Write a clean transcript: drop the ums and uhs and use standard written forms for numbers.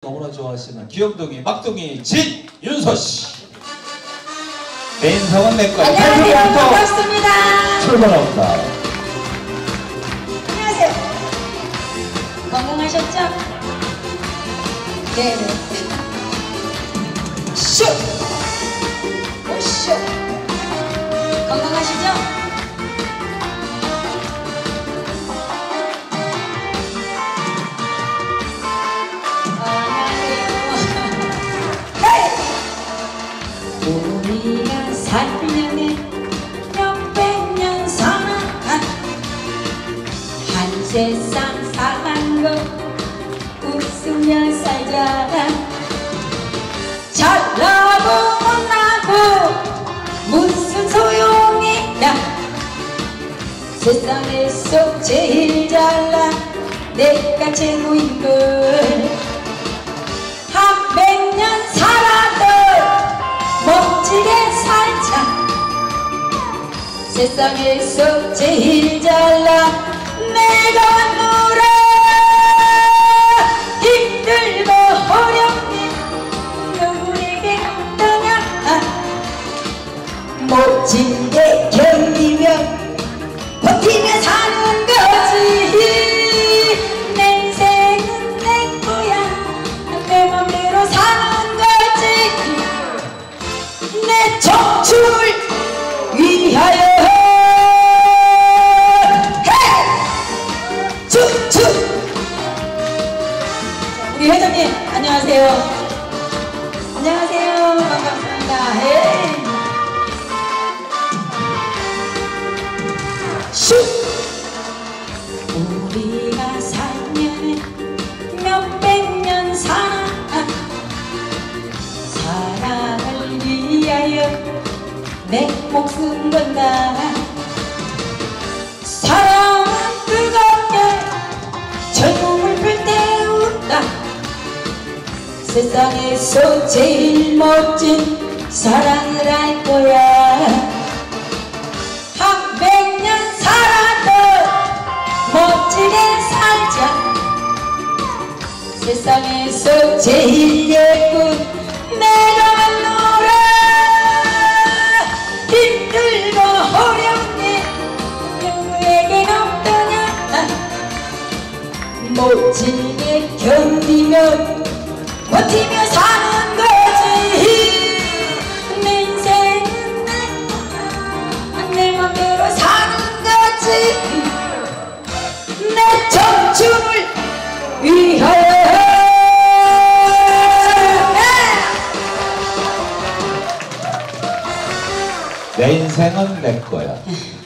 너무나 좋아하시는 귀염둥이 막둥이 진윤서씨. 내 인성은 내 거야. 안녕하세요. 반갑습니다. 출발합니다. 안녕하세요. 건강하셨죠? 네네. 쇼! 오쇼! 건강하시죠? 우리가 살면에 몇백 년 살아간 한 세상 사는 거 웃으며 살자. 잘나고 못나고 무슨 소용이야. 세상에서 제일 잘나 내가 최고인걸. 한 100년 살아도 멋지게 살자. 세상에서 제일 잘나 내가 놀아. 힘들고 어렵니 누구에게 없더냐. 멋지게 견디며 버티며 사는 거지. 내 인생은 내 거야. 내 맘대로 사는 거지. 내 청춘을 위하여. 헤이! 춤춤! 우리 회장님 안녕하세요. 안녕하세요. 반갑습니다. 헤이! 슈! 우리가 살면 몇백 년 살아. 사랑을 위하여 내 목숨 건다. 사랑은 뜨겁게 젊음을 불태운다. 세상에서 제일 멋진 사랑을 할 거야. 한 100년 살아도 멋지게 살자. 세상에서 제일 예쁜 내가 놀아. 힘들고 어렵니 누구에겐 없더냐. 멋지게 견디며 버티며 사는 거지. 내 인생은 내 맘대로 사는 거지. 내 청춘을 위하여. 내 인생은 내 거야.